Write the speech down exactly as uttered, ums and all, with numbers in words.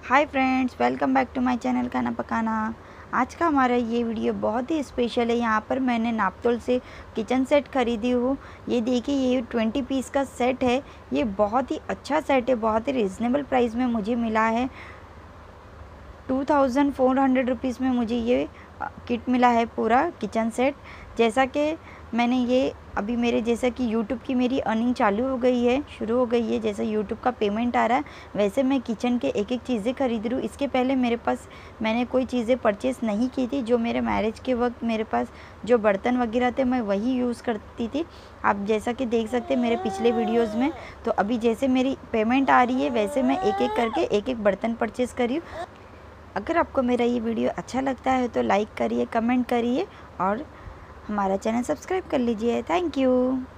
Hi friends, welcome back to my channel खाना पकाना। आज का हमारा ये वीडियो बहुत ही स्पेशल है। यहाँ पर मैंने नापतोल से किचन सेट खरीदी हूँ। ये देखिए, ये ट्वेंटी पीस का सेट है। ये बहुत ही अच्छा सेट है, बहुत ही रिजनेबल प्राइस में मुझे मिला है। Two thousand four hundred rupees में मुझे ये किट मिला है, पूरा किचन सेट। जैसा कि मैंने ये अभी मेरे जैसा कि यूट्यूब की मेरी अर्निंग चालू हो गई है, शुरू हो गई है, जैसे यूट्यूब का पेमेंट आ रहा है वैसे मैं किचन के एक एक चीज़ें खरीद रही हूँ। इसके पहले मेरे पास मैंने कोई चीज़ें परचेस नहीं की थी। जो मेरे मैरिज के वक्त मेरे पास जो बर्तन वगैरह थे मैं वही यूज़ करती थी। आप जैसा कि देख सकते हैं मेरे पिछले वीडियोज़ में। तो अभी जैसे मेरी पेमेंट आ रही है वैसे मैं एक एक करके एक एक बर्तन परचेस करी हूँ। अगर आपको मेरा ये वीडियो अच्छा लगता है तो लाइक करिए, कमेंट करिए और हमारा चैनल सब्सक्राइब कर लीजिए। Thank you.